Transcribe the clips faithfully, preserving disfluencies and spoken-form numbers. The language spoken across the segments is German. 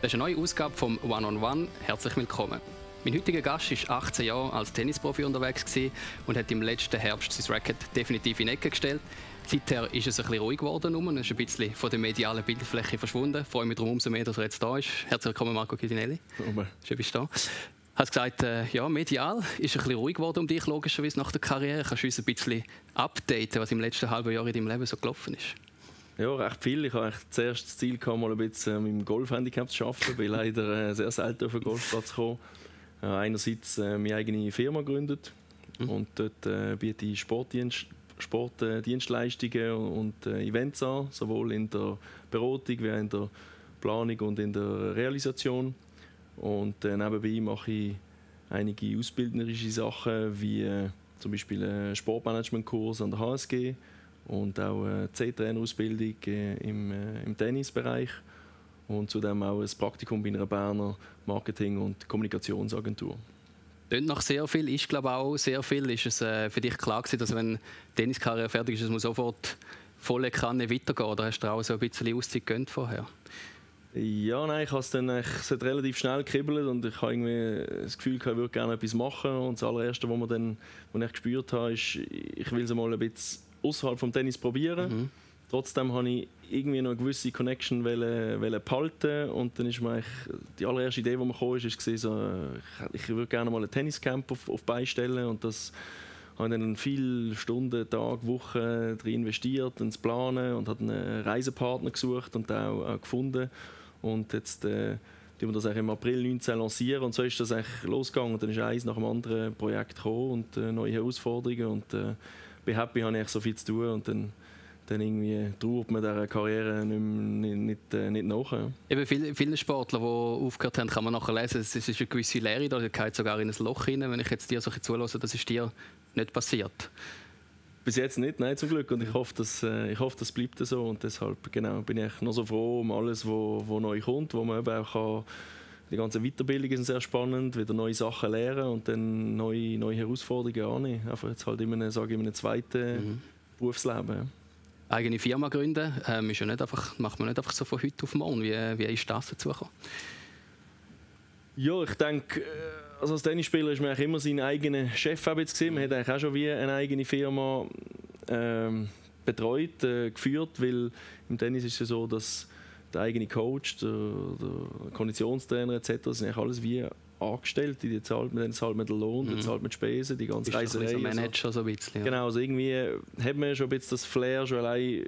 Das ist eine neue Ausgabe vom One-on-One. Herzlich willkommen. Mein heutiger Gast war achtzehn Jahre als Tennisprofi unterwegs und hat im letzten Herbst sein Racket definitiv in die Ecke gestellt. Seither ist es ein bisschen ruhig geworden und ist ein bisschen von der medialen Bildfläche verschwunden. Ich freue mich darum umso mehr, dass er jetzt da ist. Herzlich willkommen, Marco Chiudinelli. Schön, bist du da. Du hast gesagt, äh, ja, medial ist ein bisschen ruhig geworden um dich, logischerweise nach der Karriere. Kannst du uns ein bisschen updaten, was im letzten halben Jahr in deinem Leben so gelaufen ist? Ja, recht viel. Ich hatte zuerst das Ziel, mal ein bisschen mit dem Golf-Handicap zu arbeiten. Ich bin leider äh, sehr selten auf den Golfplatz gekommen. Äh, einerseits äh, meine eigene Firma gegründet mhm. und dort äh, biete ich Sportdienst, Sportdienstleistungen und äh, Events an, sowohl in der Beratung wie in der Planung und in der Realisation. Und äh, nebenbei mache ich einige ausbildnerische Sachen, wie äh, zum Beispiel einen Sportmanagementkurs an der H S G und auch eine C-Trainer-Ausbildung äh, im, äh, im Tennisbereich und zudem auch ein Praktikum bei einer Berner Marketing- und Kommunikationsagentur. Klingt nach sehr viel, ist glaube auch sehr viel. Ist es äh, für dich klar gewesen, dass wenn die Tenniskarriere fertig ist, es muss sofort volle Kanne weitergehen? Oder hast du auch so ein bisschen Auszeit gegönnt vorher? Ja, nein, ich habe es dann ich, es hat relativ schnell gekribbelt und ich habe irgendwie das Gefühl, ich würde gerne etwas machen. Und das allererste, was, man dann, was ich gespürt habe, ist, ich will es mal ein bisschen außerhalb des Tennis probieren. Mhm. Trotzdem wollte ich irgendwie noch eine gewisse Connection wollen, wollen behalten. Und dann ist mir die allererste Idee, die mir kam, ist, ist so, ich, ich würde gerne mal ein Tenniscamp auf, auf beistellen. Und das habe ich dann viele Stunden, Tage, Wochen darin investiert, ins Planen und habe einen Reisepartner gesucht und auch, auch gefunden. Und jetzt äh, wir das im April neunzehn lancieren und so ist das eigentlich losgegangen. Und dann ist eins nach dem anderen Projekt gekommen und äh, neue Herausforderungen und äh, bin happy, habe ich so viel zu tun und dann, dann irgendwie trauert man dieser Karriere nicht, nicht, nicht, äh, nicht nach. Ja. Eben viele, viele Sportler, die aufgehört haben, kann man nachher lesen, es ist eine gewisse Leere da, geht sogar in ein Loch rein. Wenn ich jetzt dir so zulasse, das ist dir nicht passiert. Bis jetzt nicht, nein, zum Glück. Und ich hoffe, dass, äh, ich hoffe, das bleibt so. Und deshalb genau, bin ich noch so froh um alles, was neu kommt, wo man eben auch kann. Die ganzen Weiterbildungen sind sehr spannend, wieder neue Sachen lernen und dann neue, neue Herausforderungen annehmen. Einfach jetzt halt in einem, sage ich, in einem zweiten mhm. Berufsleben. Ja. Eigene Firma gründen ähm, ist ja nicht einfach, macht man nicht einfach so von heute auf morgen. Wie, wie ist das dazu gekommen? Ja, ich denke, also als Tennisspieler ist man eigentlich immer sein eigener Chef gesehen. Man hat eigentlich auch schon wie eine eigene Firma ähm, betreut, äh, geführt, weil im Tennis ist es so, dass der eigene Coach, der, der Konditionstrainer et cetera sind eigentlich alles wie Angestellte, die zahlt man, dann zahlt man den Lohn, dann zahlt man die Spesen, die ganze Reiserei. So Manager so ein bisschen. Ja. Genau, also irgendwie hat man schon ein bisschen das Flair schon allein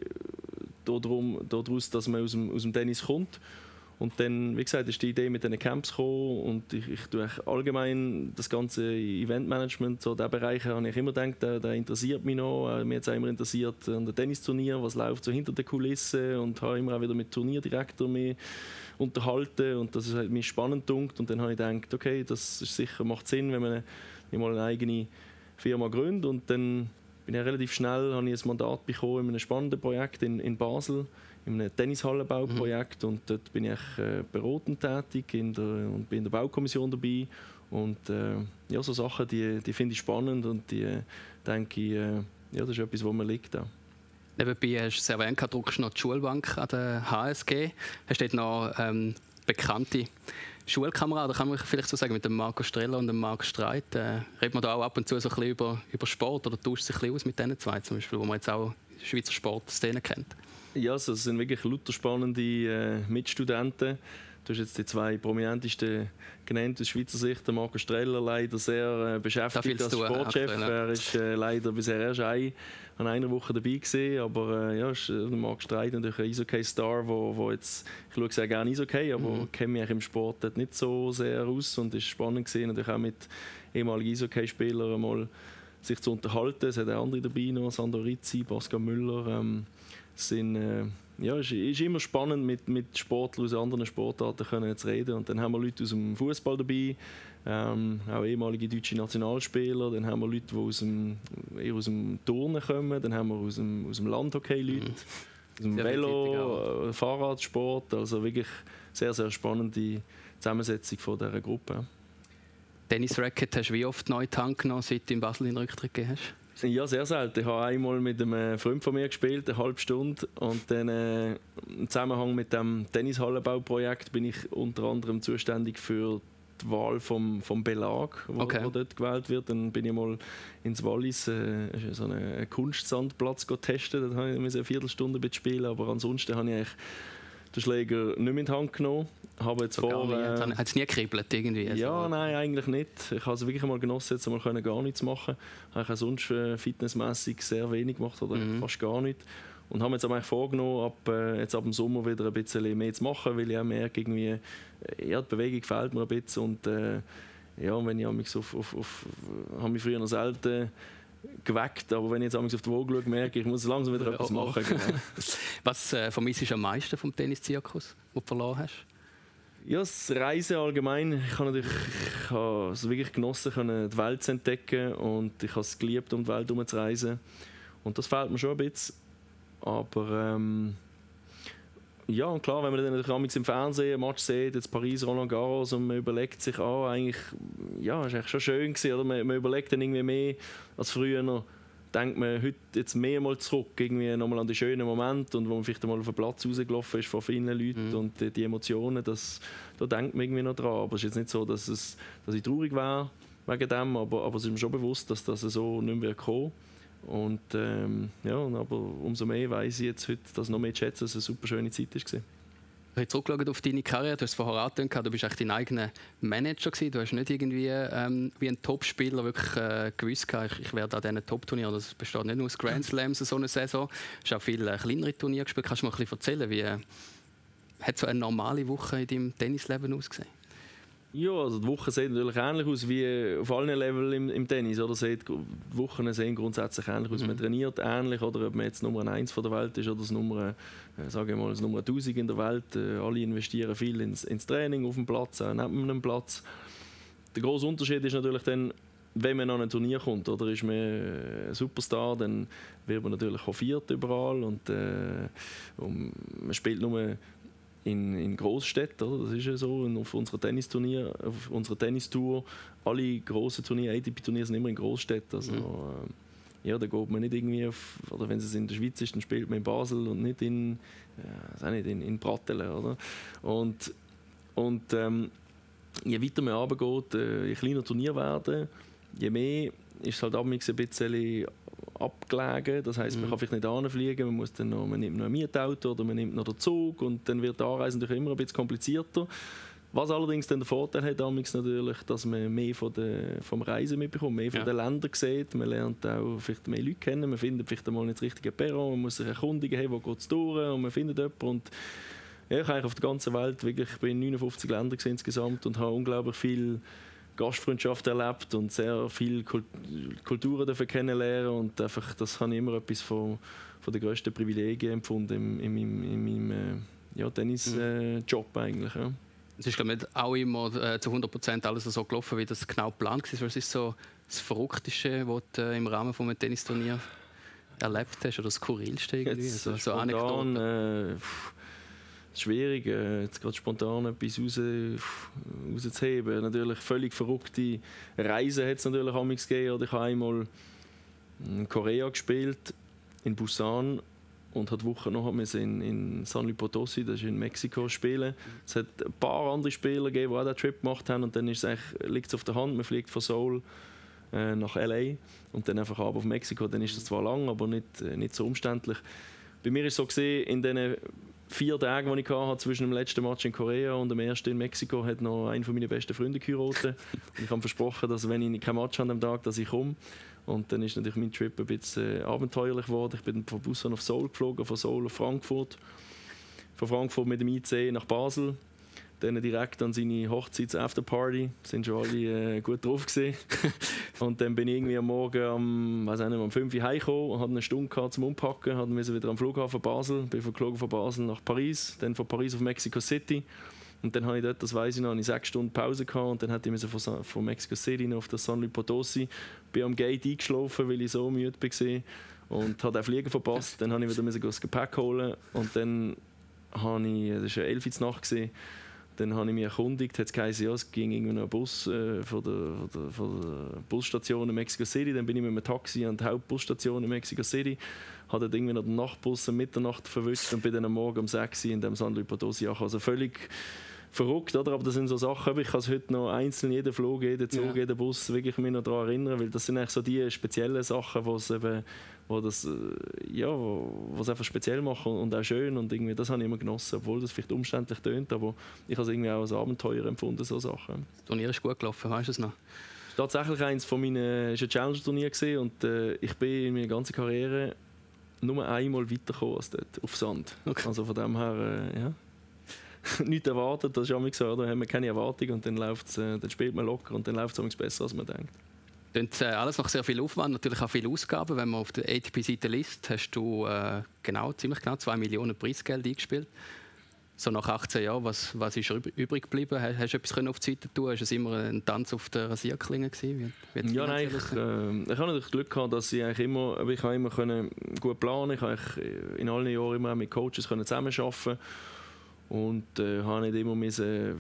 daraus, dass man aus dem, aus dem Tennis kommt. Und dann, wie gesagt, ist die Idee mit diesen Camps gekommen und ich, ich tue allgemein das ganze Eventmanagement, so diesen Bereich, habe ich immer gedacht, der, der interessiert mich noch. Mir hat es immer interessiert an den Tennisturnier, was läuft so hinter den Kulissen und habe immer auch wieder mit Turnierdirektor mich unterhalten und das hat mich spannend gedunkt. Und dann habe ich gedacht, okay, das ist sicher, macht Sinn, wenn man mal eine eigene Firma gründet. Und dann bin ich relativ schnell, habe ich ein Mandat bekommen in einem spannenden Projekt in, in Basel, in einem Tennishallenbauprojekt mhm. und dort bin ich äh, beratend tätig in der, und bin in der Baukommission dabei und äh, ja, so Sachen, die, die finde ich spannend und die äh, denke ich, äh, ja, das ist etwas, wo mir liegt. Ja. Nebenbei hast du es erwähnt, du druckst noch die Schulbank an der H S G, hast dort noch ähm, bekannte Schulkameraden, kann man vielleicht so sagen, mit dem Marco Streller und dem Marc Streit. Äh, redet man da auch ab und zu so ein bisschen über, über Sport oder tauscht sich ein bisschen aus mit diesen zwei zum Beispiel, wo man jetzt auch die Schweizer Sportszene kennt? Ja, also es sind wirklich lauter spannende äh, Mitstudenten. Du hast jetzt die zwei prominentesten genannt aus Schweizer Sicht. Der Marco Streller leider sehr äh, beschäftigt als Sportchef. Aktuell, ja. Er ist äh, leider bisher erst ein, an einer Woche dabei gewesen. Aber äh, ja, ist, äh, der Marc Streit natürlich ein Eishockey-Star, wo, wo jetzt, ich schaue sehr gerne Eishockey, aber mhm. kenne mich im Sport nicht so sehr aus und ist spannend gewesen, natürlich auch mit ehemaligen Eishockeyspielern mal sich zu unterhalten. Es hat auch andere dabei noch, Sandro Rizzi, Pascal Müller. Ähm, sind, äh, ja, es ist immer spannend, mit, mit Sportlern aus anderen Sportarten können zu reden. Und dann haben wir Leute aus dem Fußball dabei, ähm, auch ehemalige deutsche Nationalspieler. Dann haben wir Leute, die aus dem, eher aus dem Turnen kommen. Dann haben wir aus dem, aus dem Landhockey Leute, aus dem Velo, äh, Fahrradsport. Also wirklich sehr, sehr spannende Zusammensetzung von dieser Gruppe. Tennis-Racket hast du wie oft neu in die Hand genommen, seit du in Basel in den Rücktritt gegeben hast? Ja, sehr selten. Ich habe einmal mit einem Freund von mir gespielt, eine halbe Stunde. Und dann äh, im Zusammenhang mit dem Tennishallenbauprojekt bin ich unter anderem zuständig für die Wahl vom, vom Belag, wo, okay. wo dort gewählt wird. Dann bin ich mal ins Wallis äh, so einen Kunstsandplatz testen. Da habe ich eine Viertelstunde spielen, aber ansonsten habe ich eigentlich den Schläger nicht mehr in die Hand genommen. Habe jetzt so vor, äh, hat es nie gekribbelt irgendwie? Ja, also, nein, eigentlich nicht. Ich habe es wirklich mal genossen, jetzt mal können gar nichts machen. Ich habe sonst äh, fitnessmäßig sehr wenig gemacht oder mhm. fast gar nichts. Und haben jetzt aber vorgenommen, ab, äh, jetzt ab dem Sommer wieder ein bisschen mehr zu machen, weil ich auch merke, irgendwie, ja, die Bewegung fehlt mir ein bisschen. Und äh, ja, wenn ich mich auf, auf, auf, habe mich früher noch selten geweckt, aber wenn ich jetzt auf die Waage schaue, merke ich, ich muss langsam wieder etwas machen. Genau. Was äh, vermisst du am meisten vom Tenniszirkus, den du verloren hast? Ja, das Reisen allgemein. Ich habe natürlich ich habe es wirklich genossen, die Welt zu entdecken, und ich habe es geliebt, um die Welt herum zu reisen. Und das fehlt mir schon ein bisschen. Aber ähm, ja, und klar, wenn man dann natürlich im Fernsehen ein Match sieht, jetzt Paris, Roland Garros, und man überlegt sich, ah, eigentlich, ja, ist eigentlich schon schön gewesen, oder? Man, man überlegt dann irgendwie mehr als früher. Denkt man heute jetzt mehrmals zurück, irgendwie nochmal an die schönen Momente, und wo man vielleicht einmal auf den Platz rausgelaufen ist von vielen Leuten, mhm. und die, die Emotionen, das, da denkt man irgendwie noch dran. Aber es ist jetzt nicht so, dass, es, dass ich traurig wäre wegen dem, aber, aber es ist mir schon bewusst, dass das so nicht mehr kommt. Und ähm, ja, aber umso mehr weiss ich jetzt heute, dass noch mehr zu schätzen, dass es eine super schöne Zeit war. Du hast zurückgeschaut auf deine Karriere, du hast es vorher angetönt, du bist eigentlich dein eigener Manager gewesen. Du hast nicht irgendwie ähm, wie ein Topspieler wirklich äh, gewusst, ich, ich werde an diesen Top-Turnieren, das besteht nicht nur aus Grand Slams so eine Saison, du hast auch viele äh, kleinere Turniere gespielt. Kannst du mal ein bisschen erzählen, wie äh, hat so eine normale Woche in deinem Tennisleben ausgesehen? Ja, also die Wochen sehen natürlich ähnlich aus wie auf allen Leveln im, im Tennis. Oder? Die Wochen sehen grundsätzlich ähnlich aus. Mhm. Man trainiert ähnlich, oder ob man jetzt Nummer eins von der Welt ist oder das Nummer, äh, sage ich mal, das Nummer tausend in der Welt. Äh, alle investieren viel ins, ins Training auf dem Platz, auch neben einem Platz. Der grosse Unterschied ist natürlich dann, wenn man an ein Turnier kommt, oder ist man ein Superstar, dann wird man natürlich hofiert überall, und, äh, und man spielt nur in, in Großstädten, oder? Das ist ja so. Und auf unserer Tennisturnier, auf unserer Tennistour, alle grossen Turniere, A T P-Turniere sind immer in Großstädten. Also, mhm. äh, ja, da geht man nicht irgendwie auf, oder wenn es in der Schweiz ist, dann spielt man in Basel und nicht in, äh, nicht in, in Pratteln, oder? Und, und ähm, je weiter man runtergeht, äh, je kleiner Turnier werden, je mehr ist es halt ein bisschen abgelegen. Das heisst, man mhm. kann vielleicht nicht anfliegen, man, muss dann noch, man nimmt noch ein Mietauto oder man nimmt noch den Zug, und dann wird die Anreise natürlich immer ein bisschen komplizierter. Was allerdings dann der Vorteil hat, natürlich, dass man mehr von der, vom Reisen mitbekommt, mehr von ja. den Ländern sieht. Man lernt auch vielleicht mehr Leute kennen, man findet vielleicht einmal nicht das richtige Perron, man muss sich erkundigen, hey, wo geht es durch, und man findet jemanden. Und ja, ich habe auf der ganzen Welt wirklich, ich bin in neunundfünfzig Ländern insgesamt und habe unglaublich viel Gastfreundschaft erlebt und sehr viele Kulturen dafür kennenlernen, und einfach, das habe ich immer etwas von, von den grössten Privilegien empfunden in, in, in, in meinem äh, ja, Tennisjob äh, eigentlich. Ja. Es ist glaube ich, nicht auch immer äh, zu hundert Prozent alles so gelaufen, wie das genau geplant war. Was ist so das Verrückteste, was du äh, im Rahmen von einem Tennisturnier erlebt hast, oder das Skurrilste irgendwie? Jetzt, also, so spontan, äh, schwierig, äh, jetzt gerade spontan etwas raus, rauszuheben. Natürlich völlig verrückte Reisen hat es natürlich auch gegeben. Oder ich habe einmal in Korea gespielt, in Busan, und hat Woche noch in, in San Luis Potosí, das ist in Mexiko, spielen. Es hat ein paar andere Spieler gegeben, die auch diesen Trip gemacht haben, und dann ist es liegt es auf der Hand, man fliegt von Seoul äh, nach L A und dann einfach ab auf Mexiko. Dann ist das zwar lang, aber nicht, äh, nicht so umständlich. Bei mir war es so gesehen, in diesen vier Tagen, die ich hatte, zwischen dem letzten Match in Korea und dem ersten in Mexiko, hat noch einer meiner besten Freunde geheiratet. Und ich habe versprochen, dass, wenn ich kein Match habe am Tag, dass ich komme. Und dann ist natürlich mein Trip ein bisschen äh, abenteuerlich geworden. Ich bin von Busan auf Seoul geflogen, von Seoul auf Frankfurt. Von Frankfurt mit dem I C nach Basel. Dann direkt an seine Hochzeits-Afterparty. Sind schon alle äh, gut drauf gewesen. Und dann bin ich irgendwie am Morgen um, weiss nicht, um fünf Uhr heimgekommen und hatte eine Stunde gehabt zum Umpacken. Dann musste wieder am Flughafen Basel. Bin geflogen von Basel nach Paris. Dann von Paris auf Mexico City. Und dann habe ich dort, das weiss ich noch, eine sechs Stunden Pause gehabt, und dann hatte ich von, von Mexico City auf das San Luis Potosí. Bin am Gate eingeschlafen, weil ich so müde war und habe den Flieger verpasst. Dann musste ich wieder das Gepäck holen, und dann habe ich, das war elf Uhr Nacht, Dann habe ich mich erkundigt, hat es geheißen, ja, es ging irgendwie ein Bus äh, von, der, von, der, von der Busstation in Mexico City. Dann bin ich mit einem Taxi an die Hauptbusstation in Mexico City, habe dann irgendwie noch den Nachtbus um Mitternacht verwischt und bin dann am Morgen um sechs Uhr in dem San Luis Potosí angekommen. Also völlig verrückt, oder? Aber das sind so Sachen, ich kann es heute noch einzeln, jeden Flug, jeden Zug, ja. jeden Bus wirklich mich noch daran erinnern, weil das sind eigentlich so die speziellen Sachen, wo es eben, wo das, ja, wo, was einfach speziell machen und auch schön und irgendwie, das habe ich immer genossen, obwohl das vielleicht umständlich tönt, aber ich habe es irgendwie auch als Abenteuer empfunden, so Sachen. Das Turnier ist gut gelaufen, weißt du es noch? Tatsächlich eins von meinen, es war ein Challenger-Turnier gewesen und äh, ich bin in meiner ganzen Karriere nur einmal weitergekommen als dort, auf Sand. Okay. Also von dem her, äh, ja. Nichts erwartet, das ist auch so, da haben wir keine Erwartung und dann, läuft's, äh, dann spielt man locker und dann läuft es besser, als man denkt. Klingt, äh, alles noch sehr viel Aufwand, natürlich auch viele Ausgaben. Wenn man auf der A T P-Seite liest, hast du äh, genau, ziemlich genau zwei Millionen Preisgeld eingespielt. So nach achtzehn Jahren, was, was ist übrig geblieben? Hast du etwas auf die Seite tun? Ist es immer ein Tanz auf der Rasierklinge gewesen? Wie, wie ja, nein, ich, äh, ich habe natürlich Glück gehabt, dass ich eigentlich immer, ich habe immer können gut planen. Ich habe in allen Jahren immer mit Coaches können zusammenarbeiten und äh, habe nicht immer müssen,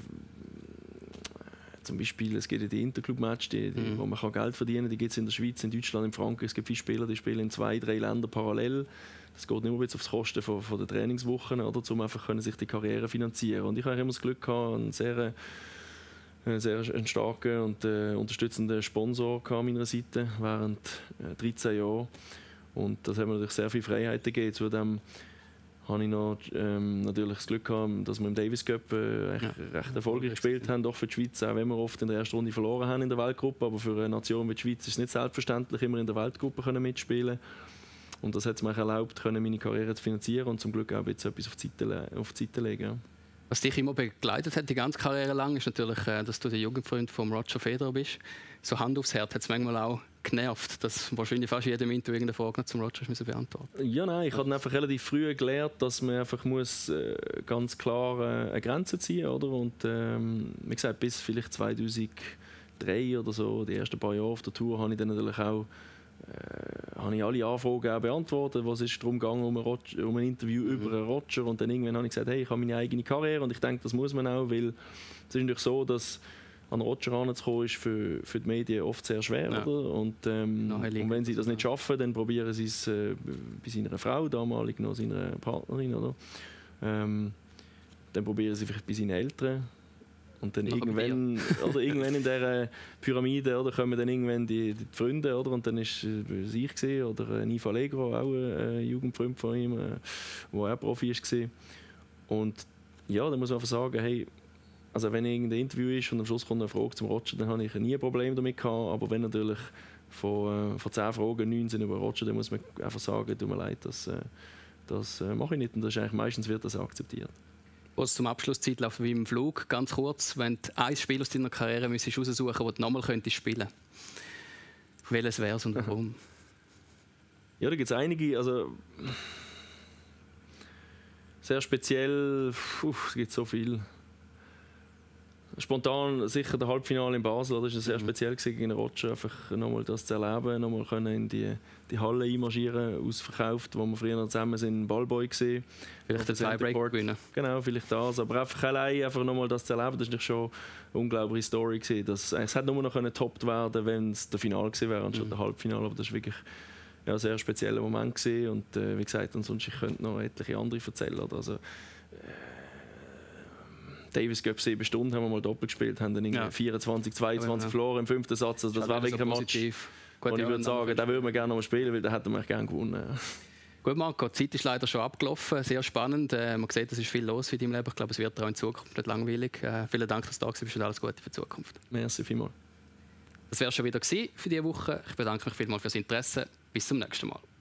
zum Beispiel, es gibt ja die Interclub-Match, die, die, mhm. wo man Geld verdienen kann. Die gibt es in der Schweiz, in Deutschland, in Frankreich. Es gibt viele Spieler, die spielen in zwei, drei Ländern parallel. Das geht nicht nur aufs Kosten von, von der Trainingswochen, oder, um einfach können sich die Karriere finanzieren. Und ich habe immer das Glück gehabt, einen sehr, einen sehr einen starken und äh, unterstützenden Sponsor an meiner Seite während äh, dreizehn Jahren. Und das hat mir natürlich sehr viele Freiheiten gegeben. Zudem habe ich noch, ähm, natürlich das Glück gehabt, dass wir im Davis Cup äh, recht, ja. recht erfolgreich gespielt haben, auch für die Schweiz, auch wenn wir oft in der ersten Runde verloren haben in der Weltgruppe. Aber für eine Nation wie die Schweiz ist es nicht selbstverständlich, immer in der Weltgruppe können mitspielen. Und das hat es mir erlaubt, können meine Karriere zu finanzieren und zum Glück auch jetzt etwas auf die Seite, auf die Seite legen. Ja. Was dich immer begleitet hat, die ganze Karriere lang, ist natürlich, dass du der Jugendfreund von Roger Federer bist. So Hand aufs Herz hat es manchmal auch genervt, dass wahrscheinlich fast jedem Interview irgendeine Frage zum Roger müssen beantworten. Ja, nein, ich habe einfach relativ früh gelernt, dass man einfach muss, äh, ganz klar äh, eine Grenze ziehen muss. Und ähm, wie gesagt, bis vielleicht zweitausenddrei oder so, die ersten paar Jahre auf der Tour, habe ich dann natürlich auch Äh, habe ich alle Anfragen auch beantwortet, was ist darum gegangen, um ein, Roger, um ein Interview mhm. über einen Roger, und dann irgendwann habe ich gesagt, hey, ich habe meine eigene Karriere und ich denke, das muss man auch, weil es ist natürlich so, dass an Roger heranzukommen ist für, für die Medien oft sehr schwer, ja. oder? Und, ähm, und wenn sie das nicht schaffen, dann probieren sie es äh, bei seiner Frau, damalig noch seiner Partnerin, oder? Ähm, dann probieren sie vielleicht bei seinen Eltern. Und dann irgendwann, oder irgendwann in dieser Pyramide, oder, kommen dann irgendwann die, die Freunde, oder? Und dann war es ich gewesen, oder Nifa Allegro, auch ein Jugendfreund von ihm, der auch Profi war. Und ja, dann muss man einfach sagen, hey, also wenn irgendein Interview ist und am Schluss kommt eine Frage zum Roger, dann habe ich nie ein Problem damit gehabt. Aber wenn natürlich von, von zehn Fragen neun sind über Roger, dann muss man einfach sagen, tut mir leid, das, das mache ich nicht. Und das ist eigentlich, meistens wird das akzeptiert. Was zum Abschlusszeit läuft wie im Flug, ganz kurz, wenn du ein Spiel aus deiner Karriere raussuchen müsstest, das du nochmal könntest spielen, welches wäre es und warum? Ja, da gibt es einige, also sehr speziell, puh, es gibt so viel. Spontan sicher der Halbfinale in Basel, das war sehr mhm. speziell gegen Roger, einfach nochmal das zu erleben, nochmal können in die, die Halle einmarschieren, ausverkauft, wo wir früher noch zusammen sind, in Ballboy gesehen. Vielleicht den Tiebreak gewinnen. Genau, vielleicht das, aber einfach allein einfach nochmal das zu erleben, das war schon eine unglaubliche Story gewesen. Das, es hätte nur noch getoppt werden, wenn es der Finale gewesen wäre, anstatt mhm. der Halbfinale, aber das war wirklich ja, ein sehr spezieller Moment gewesen. Und äh, wie gesagt, ansonsten ich könnte noch etliche andere erzählen, oder? Also, Davis Cup sieben Stunden haben wir mal doppelt gespielt, haben dann ja. vierundzwanzig, zweiundzwanzig ja. verloren im fünften Satz. Also das war wirklich ein Match, wo ich würde sagen, den würden wir gerne noch mal spielen, weil den hätten wir gerne gewonnen. Gut, Marco, die Zeit ist leider schon abgelaufen. Sehr spannend. Äh, man sieht, es ist viel los in deinem Leben. Ich glaube, es wird auch in Zukunft nicht langweilig. Äh, vielen Dank, dass du da bist und alles Gute für die Zukunft. Merci vielmals. Das wäre schon wieder gewesen für diese Woche. Ich bedanke mich vielmals fürs Interesse. Bis zum nächsten Mal.